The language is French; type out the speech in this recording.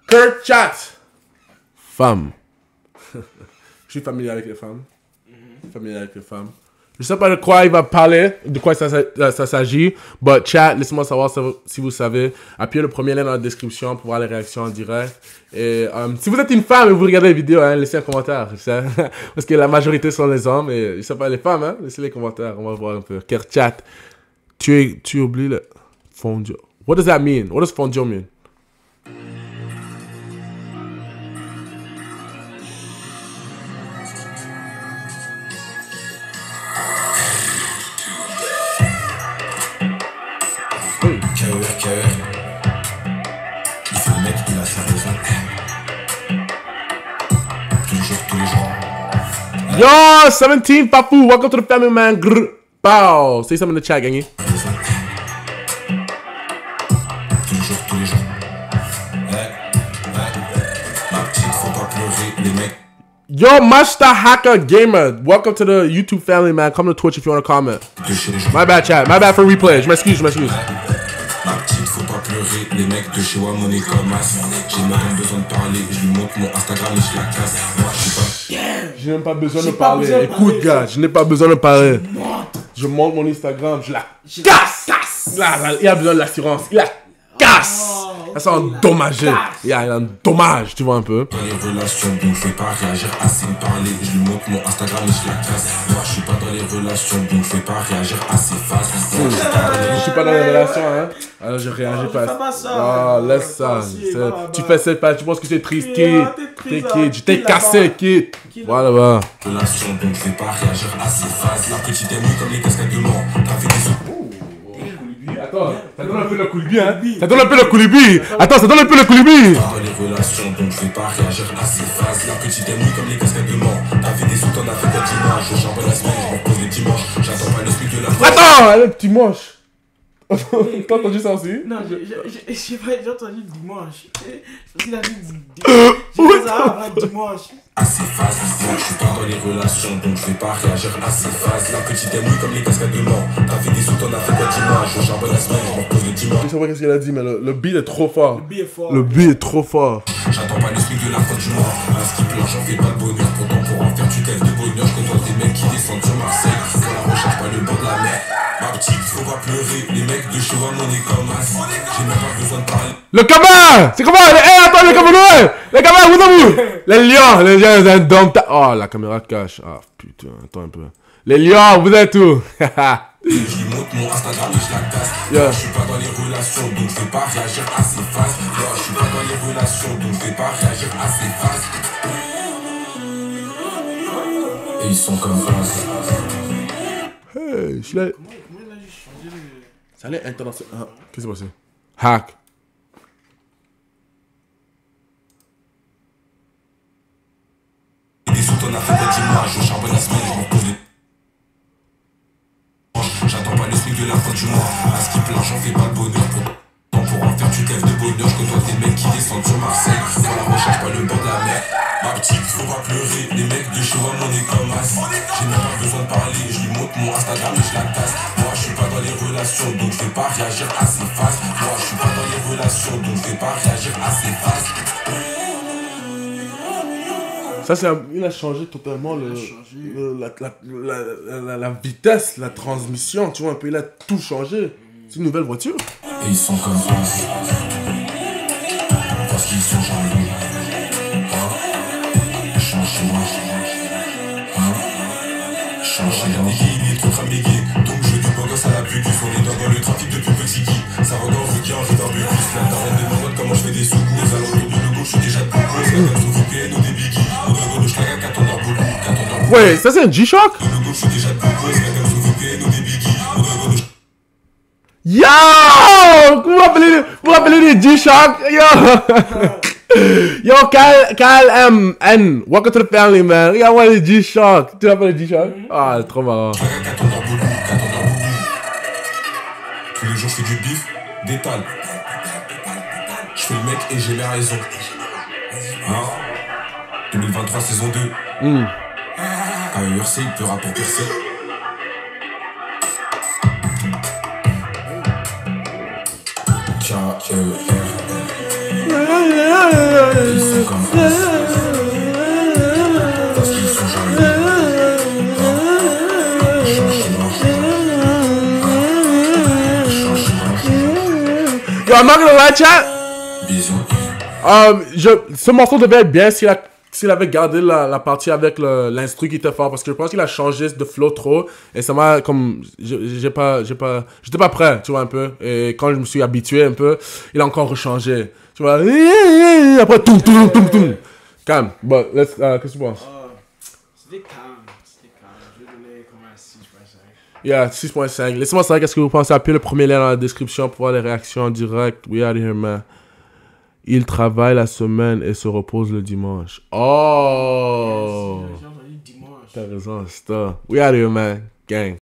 Kurt Chat. Femme. Je suis familier avec les femmes. Familier avec les femmes. Je sais pas de quoi il va parler, de quoi ça s'agit, but chat, laissez-moi savoir si vous savez. Appuyez le premier lien dans la description pour voir les réactions en direct. Et si vous êtes une femme et vous regardez la vidéo, hein, laissez un commentaire. Parce que la majorité sont les hommes et je sais pas les femmes, hein, laissez les commentaires, on va voir un peu. Car chat, tu oublies le fondio. What does that mean? What does fondio mean? Yo, 17 Papou, welcome to the family, man. Grr, bow. Say something in the chat, gangy. Yo, Master Hacker Gamer, welcome to the YouTube family, man. Come to Twitch if you want to comment. My bad, chat. My bad for replay. Je m'excuse. Ma petite, faut pas pleurer, les mecs de chez moi, monnaie comme as. J'ai même besoin de parler, je lui montre mon Instagram et je la casse. Moi, je suis pas. J'ai même pas besoin de parler. Écoute, gars, je n'ai pas besoin de parler. Je monte mon Instagram, je la casse. Là, il a besoin de l'assurance, il la casse. Ça c'est endommagé. Il y a un dommage, tu vois un peu. Dans les relations, donc je vais pas réagir assez me parler. Je lui montre mon Instagram et je la casse. Moi, je suis pas dans les relations, donc je vais pas réagir assez fast. Je suis pas dans les relations, hein. Alors je réagis pas. Ah, laisse ça. Tu fais cette page, tu penses que c'est triste, kid. T'es kid, je t'ai cassé, kid. Voilà, bah. Relation, donc je vais pas réagir assez fast. La petite est mouille comme les cascades de mort. T'as fait des Attends, ça donne un peu le coulibi, hein. Ça donne un peu le coulibi. Attends, ça donne un peu le coulibi. dans les relations, donc je vais pas réagir assez fast. La petite est mouille comme les cascades de mort. T'as fait des sous, t'en as fait quoi dimanche. Je charbonne la semaine, je me repose les dimanches. J'attends pas le speak de la Attends, le petit moche. T'as entendu ça aussi? Non, j'ai entendu dimanche. Parce qu'il a dit j'ai ça dimanche. assez fast. Moi je suis pas dans les relations, donc je vais pas réagir assez fast. La petite est mouille comme les cascades de mort. T'as fait des sous, t'en as fait quoi dimanche. Je charbonne la semaine, je me repose le dimanche. Je sais pas qu'est-ce qu'elle a dit, mais le beat est trop fort. Le billet est fort. Le beat est trop fort. J'attends pas le speak de la fin du mois. À ce qui pleure, j'en fais pas de bonheur. Pourtant pour en faire tu t'aimes de bonheur. Je côtoie des mecs qui descendent sur Marseille. Pour la recherche, pas le bord de la mer. Ma petite, faut pas pleurer. Les mecs de chez moi, monnaie comme as. J'ai même pas besoin de parler. Le cabas! C'est comment? Attends, le cabas! Le cabas, vous êtes où? Les lions, c'est un dompta. Oh, la caméra cache. Ah, putain, attends un peu. Les lions, vous êtes où? Je lui montre mon Instagram et je la casse. Moi je suis pas dans les relations, donc je vais pas réagir assez fast. Moi je suis pas dans les relations, donc je vais pas réagir assez fast. Et ils sont comme as. Hey, je l'ai. Comment il a juste changé le. Ça allait international. Ah, qu'est-ce qui s'est passé? Hack. Des sous, t'en as fait quoi dimanche. Je charbonne la semaine, je me repose les. J'attends pas le speak de la fin du mois. À ce qui pleure, j'en fais pas de bonheur. Pour en faire, tu t'aimes de bonheur. Je côtoie des mecs qui descendent sur Marseille. Pour la recherche, pas le bord de la mer. Ma petite, faut pas pleurer. Les mecs de chez moi, monnaie comme as. J'ai même pas besoin de parler. Je lui montre mon Instagram et je la casse. Moi, je suis pas dans les relations, donc je vais pas réagir assez fast. Moi, je suis pas dans les relations, donc je vais pas réagir assez fast. Ça, il a changé totalement la vitesse, la transmission, tu vois, un peu, il a tout changé. C'est une nouvelle voiture. Et ils sont comme as. Parce qu'ils sont jaloux. Change chez moi. Change chez moi. Il est trop cramégué. Donc je veux du beau gosse à la pute. On est dans le trafic depuis petit Guy. Ça regarde ce qui en jeu d'un peu plus. La darène de ma comment je fais des secours. Aux alentours de Logo, je suis déjà de beaucoup. C'est comme sous VPN ou des biggies. Au Dragon, je claque à 4 ans beaucoup. Ouais, ça c'est un G-Shock? Au Logo, je suis déjà de beaucoup. C'est comme sous VPN ou des biggies. Au Dragon, je Yo! Vous rappelez les G-Shock? Yo, Kyle M. Welcome to the family, man. Regarde moi les G-Shock. Tu rappelles les G-Shock? Ah, c'est trop marrant. claque à 4 ans beaucoup. Tous les jours, je fais du bif, d'étal. Je fais le mec et j'ai mes raisons. Hein? 2023 saison 2. AERC, il peut rapporter percer. Ils sont comme parce qu'ils sont jaloux. Yo, I'm not gonna lie, chat. Bisous. Ce morceau devait être bien s'il avait gardé la partie avec l'instru qui était fort, parce que je pense qu'il a changé de flow trop et ça m'a comme j'étais pas prêt, tu vois, un peu, et quand je me suis habitué un peu, il a encore rechangé, tu vois, après toum calme. Bon, qu'est-ce que tu penses? C'était calme. Je vais donner comme un 6.5. Yeah, 6.5. Laissez-moi savoir qu'est-ce que vous pensez. Appuyez le premier lien dans la description pour voir les réactions en direct. We out here, man. Il travaille la semaine et se repose le dimanche. Oh! J'ai entendu dimanche. T'as raison, c'est ça. We out here, man. Gang.